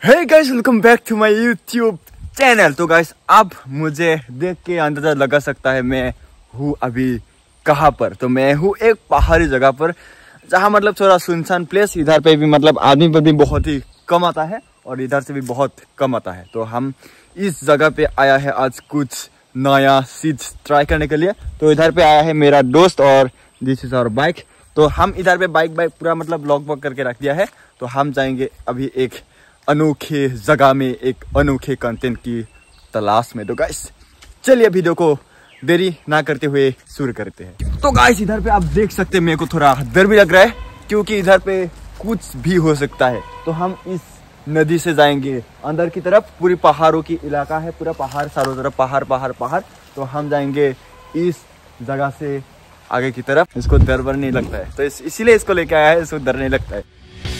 Hey guys, welcome back to my YouTube channel. तो guys, अब मुझे देख के अंदाजा लगा सकता है मैं हूँ अभी कहाँ पर। तो मैं हूँ एक पहाड़ी जगह पर, जहाँ मतलब थोड़ा सुनसान प्लेस। इधर पे भी मतलब आदमी पर भी बहुत ही कम आता है और इधर से भी बहुत कम आता है। तो हम इस जगह पे आया है आज कुछ नया चीज ट्राई करने के लिए। तो इधर पे आया है मेरा दोस्त और दिस इज आवर बाइक। तो हम इधर पे बाइक पूरा मतलब लॉक करके रख दिया है। तो हम जाएंगे अभी एक अनोखे जगह में, एक अनोखे कंटेंट की तलाश में। तो गाइस चलिए वीडियो को देरी ना करते हुए शुरू करते हैं। तो गाइस, इधर पे आप देख सकते हैं मेरे को थोड़ा डर भी लग रहा है, क्योंकि इधर पे कुछ भी हो सकता है। तो हम इस नदी से जाएंगे अंदर की तरफ। पूरी पहाड़ों की इलाका है, पूरा पहाड़, चारों तरफ पहाड़ पहाड़ पहाड़। तो हम जाएंगे इस जगह से आगे की तरफ। इसको डर वर नहीं लगता है, तो इसीलिए इसको लेके आया है। इसको डर नहीं लगता है।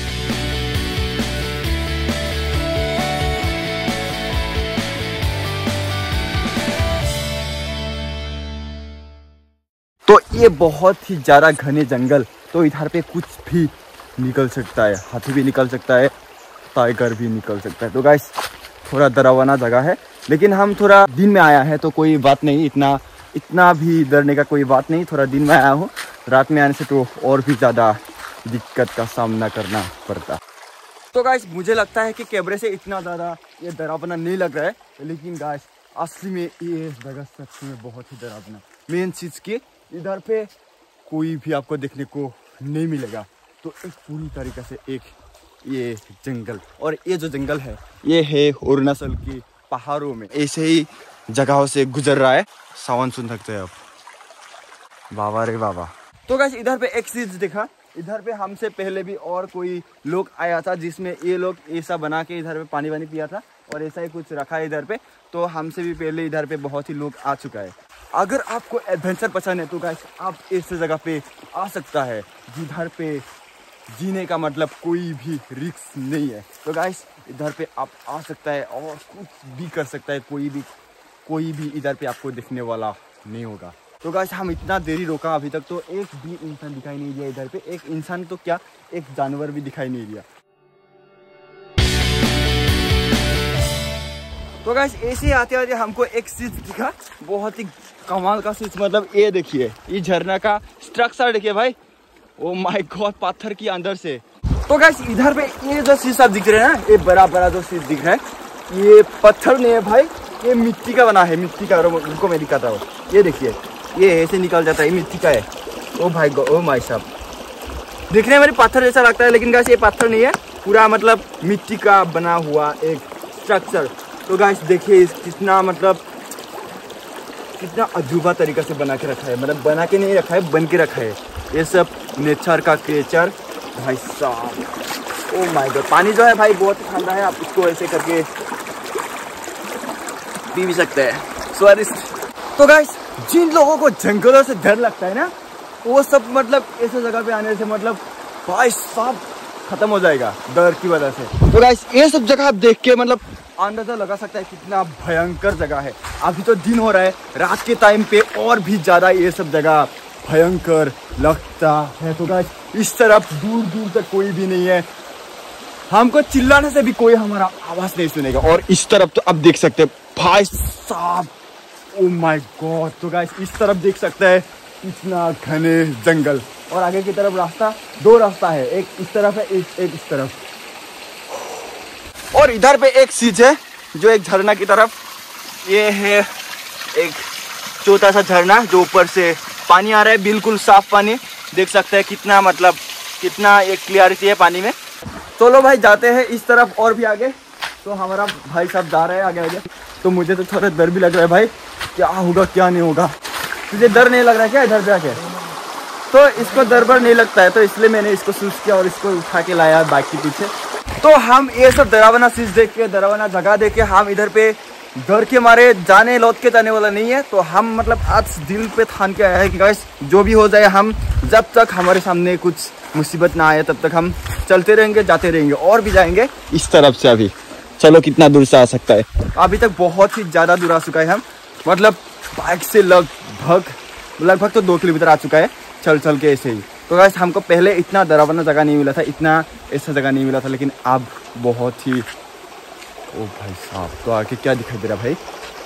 तो ये बहुत ही ज्यादा घने जंगल। तो इधर पे कुछ भी निकल सकता है, हाथी भी निकल सकता है, टाइगर भी निकल सकता है। तो गाइस थोड़ा डरावना जगह है, लेकिन हम थोड़ा दिन में आया है तो कोई बात नहीं, इतना भी डरने का कोई बात नहीं। थोड़ा दिन में आया हूँ, रात में आने से तो और भी ज़्यादा दिक्कत का सामना करना पड़ता। तो गाइस मुझे लगता है कि कैमरे से इतना ज़्यादा ये डरावना नहीं लग रहा है, लेकिन गाइस असली में ये जगह सच में बहुत ही डरावना। मेन चीज़ की इधर पे कोई भी आपको देखने को नहीं मिलेगा। तो एक पूरी तरीके से एक ये जंगल, और ये जो जंगल है ये है अरुणाचल की पहाड़ों में, ऐसे ही जगहों से गुजर रहा है। सावन सुन सकते हैं आप, बाबा रे बाबा। तो गाइस इधर पे एक चीज देखा, इधर पे हमसे पहले भी और कोई लोग आया था, जिसमें ये लोग ऐसा बना के इधर पे पानी वानी पिया था और ऐसा ही कुछ रखा है इधर पे। तो हमसे भी पहले इधर पे बहुत ही लोग आ चुका है। अगर आपको एडवेंचर पसंद है तो गाइस आप ऐसे जगह पे आ सकता है, जिधर पे जीने का मतलब कोई भी रिस्क नहीं है। तो गाइस इधर पे आप आ सकता है और कुछ भी कर सकता है। कोई भी इधर पे आपको दिखने वाला नहीं होगा। तो गाइस हम इतना देरी रोका, अभी तक तो एक भी इंसान दिखाई नहीं दिया इधर पे। एक इंसान तो क्या, एक जानवर भी दिखाई नहीं दिया। तो गाइस ऐसे आते आते हमको एक चीज दिखा, बहुत ही कमाल का चीज। मतलब ये देखिए, ये झरना का स्ट्रक्चर देखिए भाई। ओ माय गॉड, पत्थर के अंदर से। तो गाइस इधर पे ये जो चीज आप दिख रहे हैं ना, ये बड़ा बड़ा जो चीज दिख रहा है, ये पत्थर नहीं है भाई, ये मिट्टी का बना है। मिट्टी का, उनको मैं दिखाता हूँ। ये देखिए, ये ऐसे निकल जाता है, ये मिट्टी का है। ओ भाई गॉड, ओ माय साहब, दिखने में मेरे पत्थर जैसा लगता है, लेकिन गाइस ये पत्थर नहीं है, पूरा मतलब मिट्टी का बना हुआ एक स्ट्रक्चर। तो गाइस देखिए कितना मतलब कितना अजूबा तरीका से बना के रखा है। मतलब बना के नहीं रखा है, बन के रखा है। ये सब नेचर का क्रिएचर भाई साहब। ओ माय गॉड, पानी जो है भाई बहुत ही ठंडा है, आप इसको ऐसे करके पी भी सकते हैं, स्वादिष्ट। तो गाइस जिन लोगों को जंगलों से डर लगता है ना, वो सब मतलब ऐसे जगह पे आने से मतलब भाई साहब खत्म हो जाएगा डर की वजह से। तो गाइस ये सब जगह आप देख के मतलब अंदाजा लगा सकता है कितना भयंकर जगह है। अभी तो दिन हो रहा है, रात के टाइम पे और भी ज्यादा ये सब जगह भयंकर लगता है। तो गाइस इस तरफ दूर दूर तक कोई भी नहीं है, हमको चिल्लाने से भी कोई हमारा आवाज नहीं सुनेगा। और इस तरफ तो आप देख सकते हैं भाई साहब, ओ माय गॉड। तो गाइस इस तरफ देख सकते हैं इतना घने जंगल, और आगे की तरफ रास्ता, दो रास्ता है, एक इस तरफ है, एक इस तरफ। और इधर पे एक चीज है जो एक झरना की तरफ, ये है एक छोटा सा झरना जो ऊपर से पानी आ रहा है, बिल्कुल साफ पानी। देख सकते हैं कितना मतलब कितना एक क्लियरिटी है पानी में। चलो भाई जाते हैं इस तरफ और भी आगे। तो हमारा भाई साहब जा रहे हैं आगे आगे। तो मुझे तो थोड़ा डर भी लग रहा है भाई, क्या होगा क्या नहीं होगा। तुझे डर नहीं लग रहा है क्या इधर जाके? तो इसको डर बर नहीं लगता है, तो इसलिए मैंने इसको चूज किया और इसको उठा के लाया बाइक के पीछे। तो हम ये सब डरावना चीज देख के, डरावना जगह देख के, हम इधर पे डर के मारे जाने लौट के जाने वाला नहीं है। तो हम मतलब आज दिल पे ठान के आया है कि गाइस जो भी हो जाए, हम जब तक हमारे सामने कुछ मुसीबत ना आए तब तक हम चलते रहेंगे, जाते रहेंगे और भी जाएंगे इस तरफ से। अभी चलो कितना दूर से आ सकता है, अभी तक बहुत ही ज्यादा दूर आ चुका है हम। मतलब बाइक से लगभग तो 2 किलोमीटर आ चुका है चल के ऐसे ही। तो गाइस हमको पहले इतना डरावना जगह नहीं मिला था, इतना ऐसा जगह नहीं मिला था, लेकिन अब बहुत ही ओ भाई साहब, तो आगे क्या दिखाई दे रहा भाई?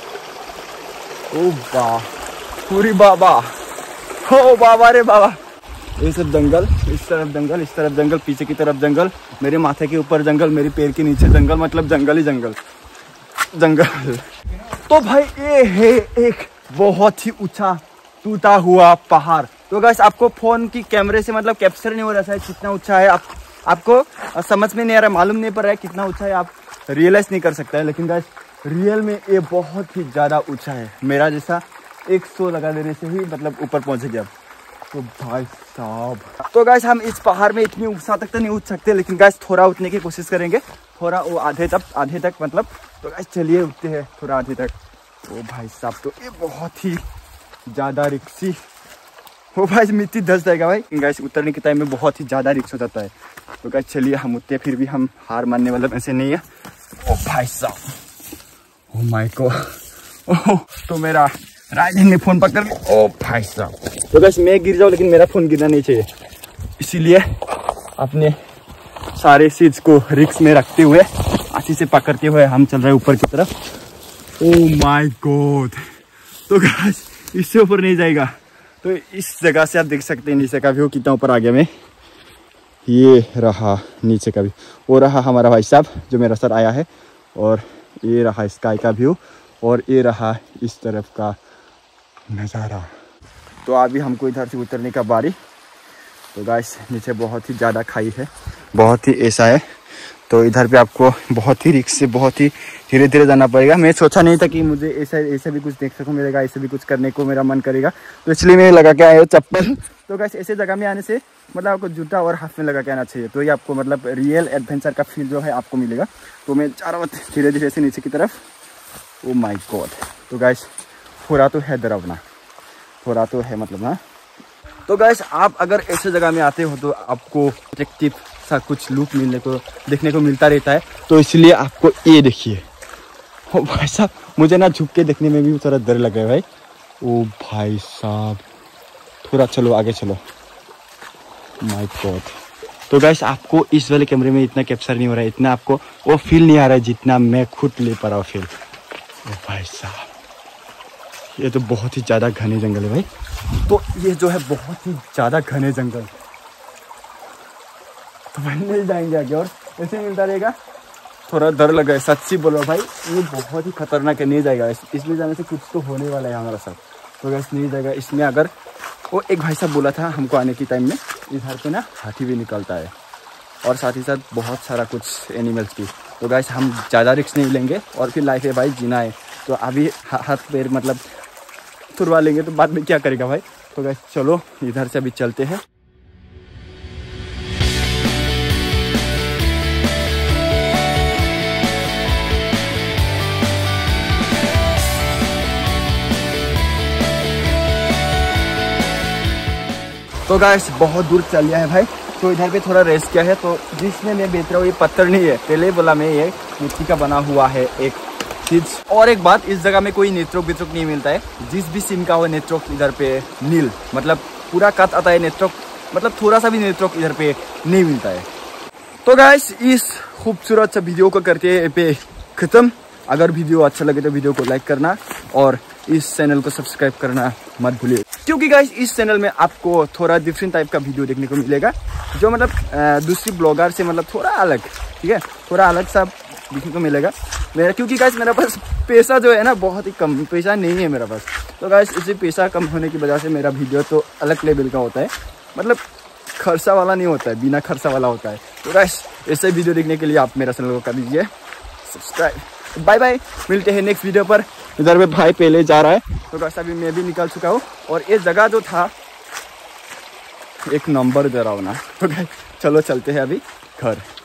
ओ वाह, पूरी बाबा, ओ बाबा रे बाबा। ये सब जंगल, इस तरफ जंगल, इस तरफ जंगल, पीछे की तरफ जंगल, मेरे माथे के ऊपर जंगल, मेरी पैर के नीचे जंगल, मतलब जंगल ही जंगल, जंगल। तो भाई ये है एक बहुत ही ऊंचा टूटा हुआ पहाड़। तो गाइस आपको फोन की कैमरे से मतलब कैप्चर नहीं हो रहा है कितना ऊंचा है, आपको समझ में नहीं आ रहा, मालूम नहीं पड़ रहा है कितना ऊंचा है, आप रियलाइज नहीं कर सकता है। लेकिन गाइस रियल में ये बहुत ही ज्यादा ऊंचा है, मेरा जैसा 100 लगा देने से ही मतलब ऊपर पहुंच गया। तो भाई साहब, तो गाइस हम इस पहाड़ में इतनी ऊंचा तक तो नहीं उठ सकते, लेकिन गाइस थोड़ा उठने की कोशिश करेंगे, थोड़ा वो आधे तक मतलब। तो गाइस चलिए उठते हैं थोड़ा आधे तक। ओ भाई साहब, तो ये बहुत ही ज्यादा रिक्सी, वो भाई मिट्टी धस जाएगा भाई। गाइस उतरने के टाइम में बहुत ही ज्यादा रिक्स हो जाता है। तो गाइस चलिए हम उठते, फिर भी हम हार मानने वाला ऐसे नहीं है। ओ भाई साहब, ओ माय गॉड, ओह तो मेरा राइट हैंड ने फोन पकड़ लिया। ओ भाई साहब, तो गाइस मैं गिर जाऊं लेकिन मेरा फोन गिरना नहीं चाहिए, इसीलिए अपने सारे चीज को रिक्स में रखते हुए अच्छे से पकड़ते हुए हम चल रहे हैं ऊपर की तरफ। ओ माय गॉड, तो गाइस इससे ऊपर नहीं जाएगा। तो इस जगह से आप देख सकते हैं नीचे का व्यू कितना ऊपर आ गया मैं। ये रहा नीचे का भी, वो रहा हमारा भाई साहब जो मेरा सर आया है, और ये रहा स्काई का व्यू, और ये रहा इस तरफ का नज़ारा। तो अभी हमको इधर से उतरने का बारी। तो गाइस नीचे बहुत ही ज़्यादा खाई है, बहुत ही ऐसा है, तो इधर पे आपको बहुत ही रिस्क से बहुत ही धीरे धीरे जाना पड़ेगा। मैं सोचा नहीं था कि मुझे ऐसा भी कुछ देख सकूँ मिलेगा, ऐसे भी कुछ करने को मेरा मन करेगा, तो इसलिए मैं लगा के आया हूँ चप्पल। तो गाइस ऐसे जगह में आने से मतलब आपको जूता और हाथ में लगा के आना चाहिए, तो ये आपको मतलब रियल एडवेंचर का फील जो है आपको मिलेगा। तो मैं जा रहा हूँ धीरे धीरे से नीचे की तरफ। ओ माय गॉड, तो गाइस थोड़ा तो है डरावना, थोड़ा तो है मतलब ना। तो गाइस आप अगर ऐसे जगह में आते हो तो आपको अट्रैक्टिव सा कुछ लुक देखने को मिलता रहता है, तो इसलिए आपको ये देखिए। ओ भाई साहब, मुझे ना झुक के देखने में भी थोड़ा डर लगा है भाई। ओ भाई साहब, थोड़ा चलो आगे चलो। माय गॉड, तो गाइस आपको इस वाले कैमरे में इतना कैप्चर नहीं हो रहा है, इतना आपको वो फील नहीं आ रहा है जितना मैं खुद ले पा रहा हूँ फील। ओ भाई साहब, ये तो बहुत ही ज़्यादा घने जंगल है भाई। तो ये जो है बहुत ही ज़्यादा घने जंगल, तो भाई नहीं जाएंगे आगे और ऐसे मिलता रहेगा। थोड़ा डर लगा है, सच्ची बोलो भाई, ये बहुत ही खतरनाक है, नहीं जाएगा। इसमें जाने से कुछ तो होने वाला है हमारा साथ, तो गैस नहीं जाएगा इसमें। अगर वो एक भाई साहब बोला था हमको आने के टाइम में, इधर पे ना हाथी भी निकलता है, और साथ ही साथ बहुत सारा कुछ एनिमल्स भी। तो गैस हम ज़्यादा रिस्क नहीं लेंगे, और फिर लाइफ है भाई, जीना है। तो अभी हाथ पैर मतलब तुरवा लेंगे तो बाद में क्या करेगा भाई। तो गैस चलो इधर से अभी चलते हैं। तो गाइस बहुत दूर चल गया है भाई, तो इधर पे थोड़ा रेस्ट किया है। तो जिसमें मैं बेच रहा हूँ ये पत्थर नहीं है, पहले बोला मैं, ये मिट्टी का बना हुआ है एक चीज। और एक बात, इस जगह में कोई नेटवर्क वेटवर्क नहीं मिलता है, जिस भी सिम का हो नेटवर्क इधर पे नील, मतलब पूरा कट आता है नेटवर्क, मतलब थोड़ा सा भी नेटवर्क इधर पे नहीं मिलता है। तो गाइस इस खूबसूरत सा वीडियो को करते हैं पे खत्म। अगर वीडियो अच्छा लगे तो वीडियो को लाइक करना, और इस चैनल को सब्सक्राइब करना मत भूलिए, क्योंकि गाइस इस चैनल में आपको थोड़ा डिफरेंट टाइप का वीडियो देखने को मिलेगा, जो मतलब दूसरी ब्लॉगर से मतलब थोड़ा अलग, ठीक है, थोड़ा अलग सा देखने को मिलेगा मेरा। क्योंकि गाइस मेरा पास पैसा जो है ना बहुत ही कम, पैसा नहीं है मेरा पास। तो गाइस इसी पैसा कम होने की वजह से मेरा वीडियो तो अलग लेवल का होता है, मतलब खर्चा वाला नहीं होता है, बिना खर्चा वाला होता है। तो गाइस ऐसे वीडियो देखने के लिए आप मेरा चैनल को कर दीजिए सब्सक्राइब। बाय बाय, मिलते हैं नेक्स्ट वीडियो पर। इधर में भाई पहले जा रहा है, तो गाइस अभी मैं भी निकल चुका हूँ, और ये जगह जो था एक नंबर डरावना। तो गाइस चलो चलते हैं अभी घर।